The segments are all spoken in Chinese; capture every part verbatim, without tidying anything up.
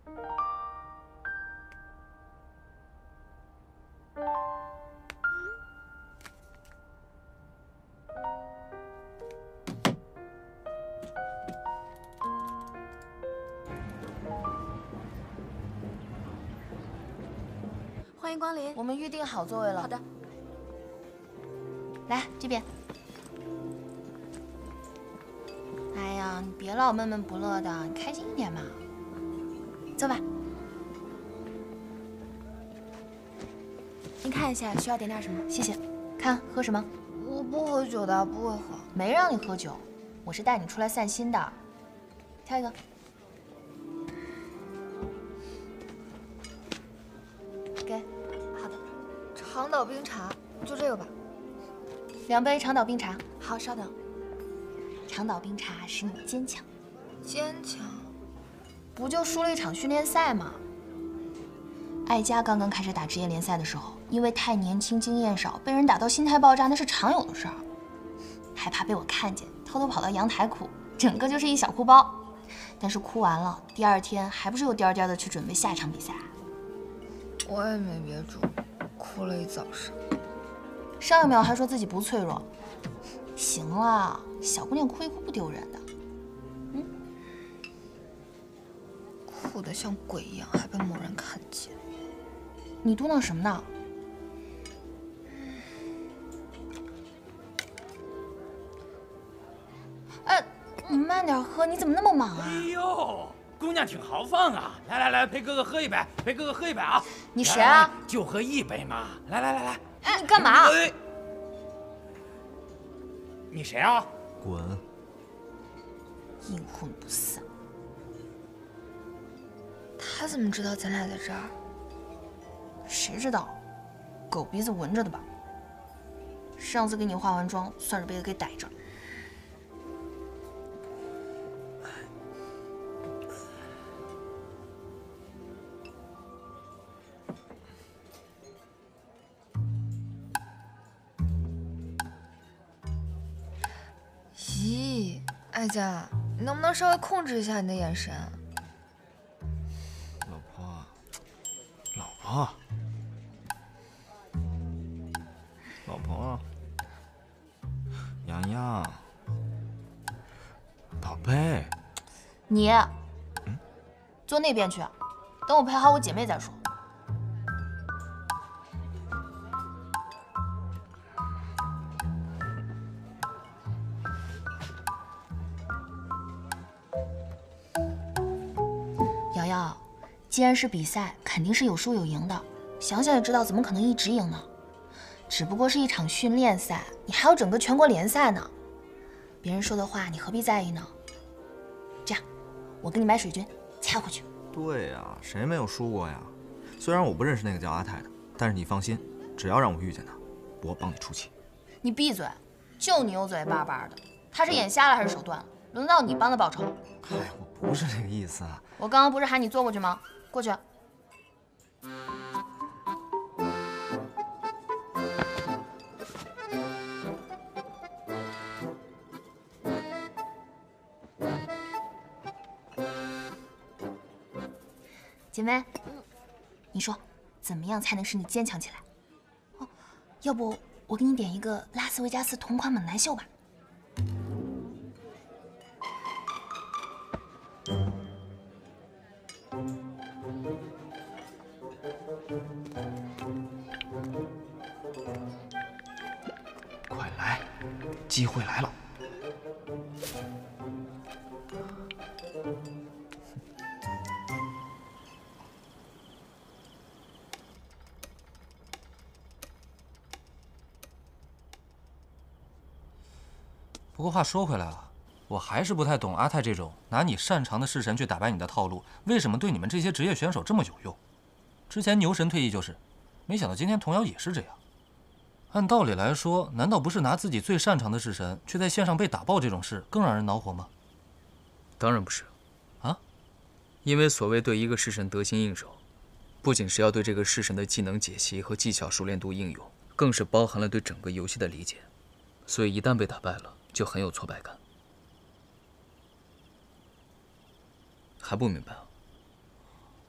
欢迎光临， 我们预定好座位了。 好的， 来这边。哎呀，你别老闷闷不乐的，你开心一点嘛。坐吧。您看一下需要点点什么？谢谢。看喝什么？ 我不喝酒的，不会喝。 没让你喝酒，我是带你出来散心的。挑一个。 给， 好的，长岛冰茶，就这个吧。 两杯长岛冰茶。 好，稍等。 长岛冰茶使你坚强。 坚强？ 不就输了一场训练赛吗？艾佳刚刚开始打职业联赛的时候，因为太年轻、经验少，被人打到心态爆炸，那是常有的事儿。害怕被我看见，偷偷跑到阳台哭，整个就是一小哭包。但是哭完了，第二天还不是又颠颠的去准备下一场比赛。 我也没憋住，哭了一早上。 上一秒还说自己不脆弱，行了，小姑娘哭一哭不丢人的。嗯， 哭得像鬼一样，还被某人看见。 你嘟囔什么呢？哎，你慢点喝，你怎么那么忙啊？ 哎呦！ 姑娘挺豪放啊！来来来，陪哥哥喝一杯，陪哥哥喝一杯啊！ 你谁啊？ 来来就喝一杯嘛！来来来来， 哎，你干嘛？ 哎、你谁啊？ 滚！ 阴魂不散。 他怎么知道咱俩在这儿？ 谁知道？狗鼻子闻着的吧？上次给你化完妆，算是被他给逮着。 咦，艾佳，你能不能稍微控制一下你的眼神？ 老婆，老婆，老婆，洋洋，宝贝， 你，嗯，坐那边去，等我陪好我姐妹再说。 瑶瑶，既然是比赛，肯定是有输有赢的。想想也知道，怎么可能一直赢呢？只不过是一场训练赛，你还有整个全国联赛呢。别人说的话，你何必在意呢？这样，我给你买水军，掐回去。 对呀，谁没有输过呀？虽然我不认识那个叫阿泰的，但是你放心，只要让我遇见他，我帮你出气。 你闭嘴！就你油嘴巴巴的，他是眼瞎了还是手断了？轮到你帮他报仇。 哎，我不是这个意思啊。 我刚刚不是喊你坐过去吗？过去。姐妹，你说怎么样才能使你坚强起来？哦，要不我给你点一个拉斯维加斯同款猛男秀吧。 快来，机会来了！ 不过话说回来啊，我还是不太懂阿泰这种拿你擅长的式神去打败你的套路，为什么对你们这些职业选手这么有用？之前牛神退役就是，没想到今天童瑶也是这样。按道理来说，难道不是拿自己最擅长的式神，却在线上被打爆这种事更让人恼火吗？ 当然不是， 啊， 因为所谓对一个式神得心应手，不仅是要对这个式神的技能解析和技巧熟练度应用，更是包含了对整个游戏的理解。所以一旦被打败了，就很有挫败感。还不明白啊？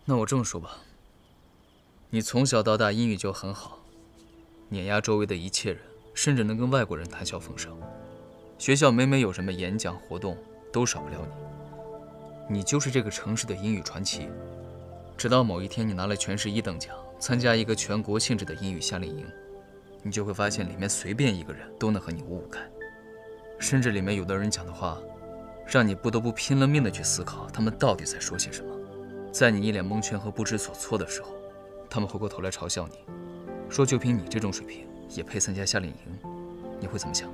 那我这么说吧，你从小到大英语就很好，碾压周围的一切人，甚至能跟外国人谈笑风生。学校每每有什么演讲活动，都少不了你。你就是这个城市的英语传奇。直到某一天，你拿了全市一等奖，参加一个全国性质的英语夏令营，你就会发现里面随便一个人都能和你五五开，甚至里面有的人讲的话，让你不得不拼了命的去思考他们到底在说些什么。在你一脸蒙圈和不知所措的时候，他们回过头来嘲笑你，说就凭你这种水平也配参加夏令营，你会怎么想？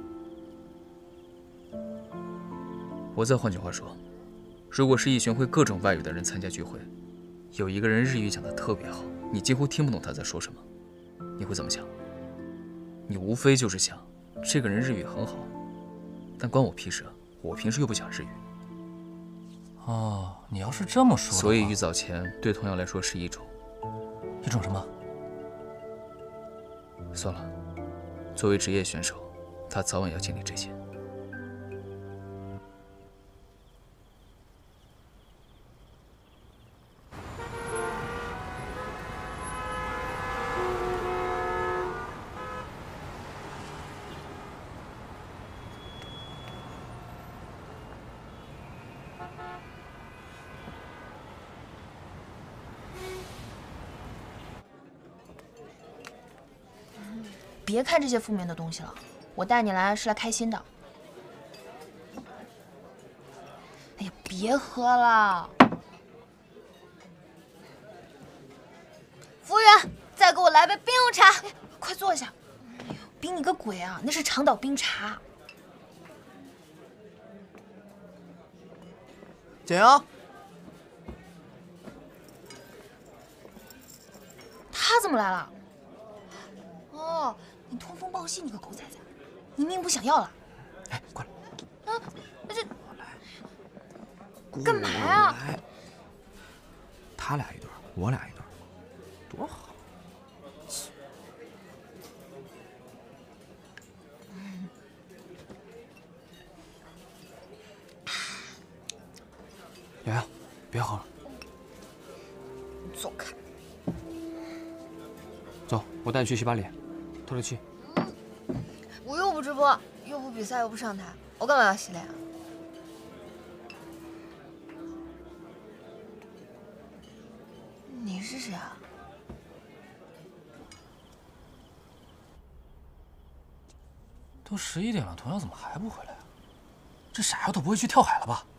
我再换句话说，如果是一群会各种外语的人参加聚会，有一个人日语讲得特别好，你几乎听不懂他在说什么，你会怎么想？你无非就是想，这个人日语很好，但关我屁事啊！我平时又不讲日语。 哦，你要是这么说， 所以玉藻前对童瑶来说是一种一种什么？ 算了，作为职业选手，他早晚要经历这些。 别看这些负面的东西了，我带你来是来开心的。哎呀，别喝了！服务员，再给我来杯冰红茶。哎，快坐下。哎呦，冰你个鬼啊！那是长岛冰茶。 简阳， 他怎么来了？哦。你通风报信，你个狗崽子！你命不想要了？ 哎，过来！ 啊，这干嘛呀？ 他俩一对，我俩一对，多好！ 洋洋，别喝了， 走开！ 走，我带你去洗把脸。透透气。 我又不直播，又不比赛，又不上台，我干嘛要洗脸啊？你是谁啊？ 都十一点了，童瑶怎么还不回来啊？这傻丫头不会去跳海了吧？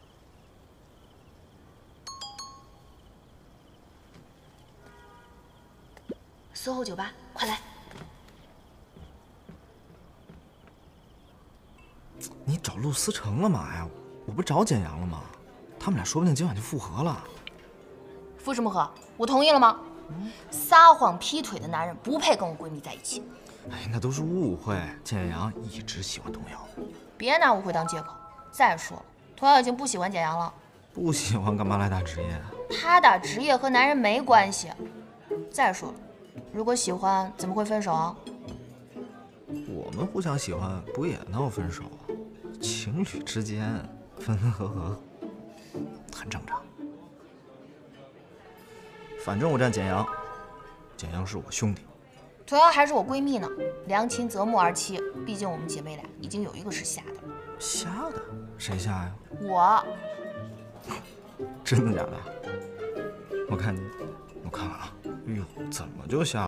S O H O酒吧，快来！ 你找陆思成干嘛呀？我不找简阳了吗？他们俩说不定今晚就复合了。 复什么合？我同意了吗？嗯、撒谎劈腿的男人不配跟我闺蜜在一起。 哎，那都是误会。简阳一直喜欢童瑶。 别拿误会当借口。再说了，童瑶已经不喜欢简阳了。 不喜欢干嘛来打职业？ 他打职业和男人没关系。再说了，如果喜欢怎么会分手啊？ 我们互相喜欢，不也闹分手？情侣之间分分合合很正常。反正我站简阳，简阳是我兄弟， 童瑶还是我闺蜜呢。良禽择木而栖，毕竟我们姐妹俩已经有一个是瞎的。 瞎的？谁瞎呀？ 我。 真的假的？我看你，我看看啊。哎呦，怎么就瞎